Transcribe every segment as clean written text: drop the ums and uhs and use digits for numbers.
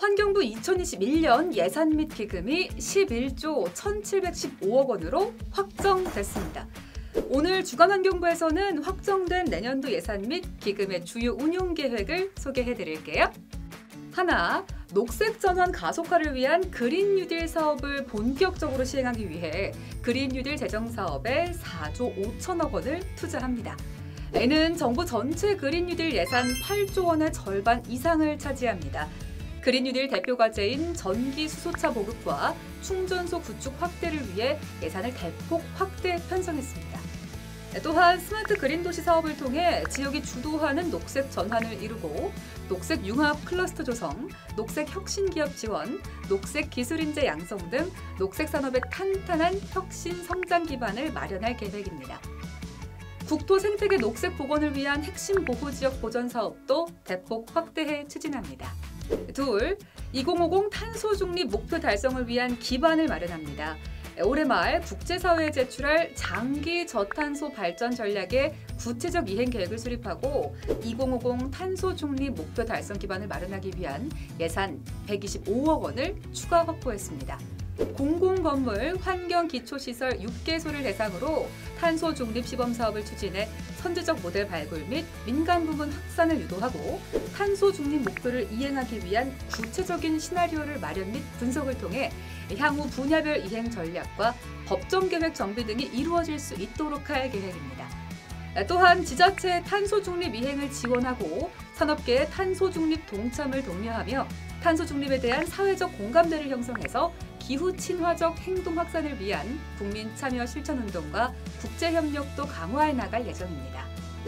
환경부 2021년 예산 및 기금이 11조 1,715억 원으로 확정됐습니다. 오늘 주간환경부에서는 확정된 내년도 예산 및 기금의 주요 운용 계획을 소개해드릴게요. 하나, 녹색 전환 가속화를 위한 그린 뉴딜 사업을 본격적으로 시행하기 위해 그린 뉴딜 재정 사업에 4조 5천억 원을 투자합니다. 이는 정부 전체 그린 뉴딜 예산 8조 원의 절반 이상을 차지합니다. 그린 뉴딜 대표 과제인 전기 수소차 보급과 충전소 구축 확대를 위해 예산을 대폭 확대 편성했습니다. 또한 스마트 그린 도시 사업을 통해 지역이 주도하는 녹색 전환을 이루고 녹색 융합 클러스터 조성, 녹색 혁신 기업 지원, 녹색 기술 인재 양성 등 녹색 산업의 탄탄한 혁신 성장 기반을 마련할 계획입니다. 국토 생태계 녹색 복원을 위한 핵심 보호지역 보전 사업도 대폭 확대해 추진합니다. 둘, 2050 탄소 중립 목표 달성을 위한 기반을 마련합니다. 올해 말 국제사회에 제출할 장기 저탄소 발전 전략의 구체적 이행 계획을 수립하고 2050 탄소 중립 목표 달성 기반을 마련하기 위한 예산 125억 원을 추가 확보했습니다. 공공건물 환경기초시설 6개소를 대상으로 탄소 중립 시범 사업을 추진해 선제적 모델 발굴 및 민간 부문 확산을 유도하고 탄소 중립 목표를 이행하기 위한 구체적인 시나리오를 마련 및 분석을 통해 향후 분야별 이행 전략과 법정 계획 정비 등이 이루어질 수 있도록 할 계획입니다. 또한 지자체의 탄소 중립 이행을 지원하고 산업계의 탄소 중립 동참을 독려하며 탄소 중립에 대한 사회적 공감대를 형성해서 기후 친화적 행동 확산을 위한 국민 참여 실천 운동과 국제 협력도 강화해 나갈 예정입니다.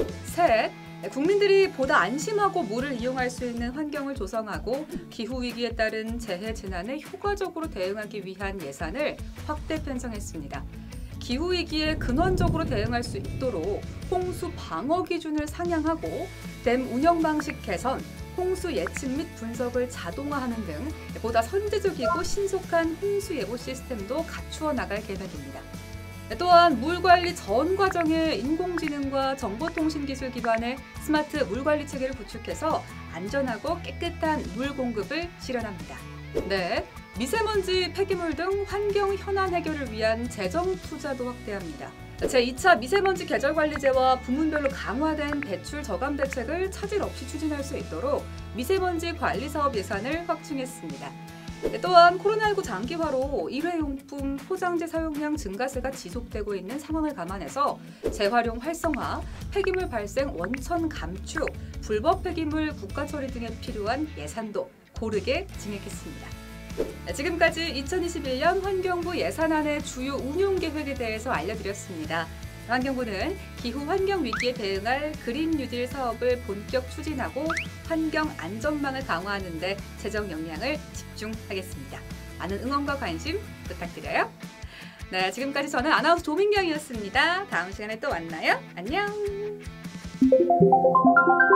셋, 국민들이 보다 안심하고 물을 이용할 수 있는 환경을 조성하고 기후 위기에 따른 재해 재난에 효과적으로 대응하기 위한 예산을 확대 편성했습니다. 기후 위기에 근원적으로 대응할 수 있도록 홍수 방어 기준을 상향하고 댐 운영 방식 개선, 홍수 예측 및 분석을 자동화하는 등 보다 선제적이고 신속한 홍수 예보 시스템도 갖추어 나갈 계획입니다. 또한 물관리 전 과정에 인공지능과 정보통신기술 기반의 스마트 물관리 체계를 구축해서 안전하고 깨끗한 물 공급을 실현합니다. 네, 미세먼지, 폐기물 등 환경 현안 해결을 위한 재정 투자도 확대합니다. 제2차 미세먼지 계절관리제와 부문별로 강화된 배출 저감 대책을 차질 없이 추진할 수 있도록 미세먼지 관리 사업 예산을 확충했습니다. 또한 코로나19 장기화로 일회용품 포장재 사용량 증가세가 지속되고 있는 상황을 감안해서 재활용 활성화, 폐기물 발생 원천 감축, 불법 폐기물 국가 처리 등에 필요한 예산도 고르게 증액했습니다. 지금까지 2021년 환경부 예산안의 주요 운용 계획에 대해서 알려드렸습니다. 환경부는 기후 환경 위기에 대응할 그린 뉴딜 사업을 본격 추진하고 환경 안전망을 강화하는 데 재정 역량을 집중하겠습니다. 많은 응원과 관심 부탁드려요. 네, 지금까지 저는 아나운서 조민경이었습니다. 다음 시간에 또 만나요. 안녕.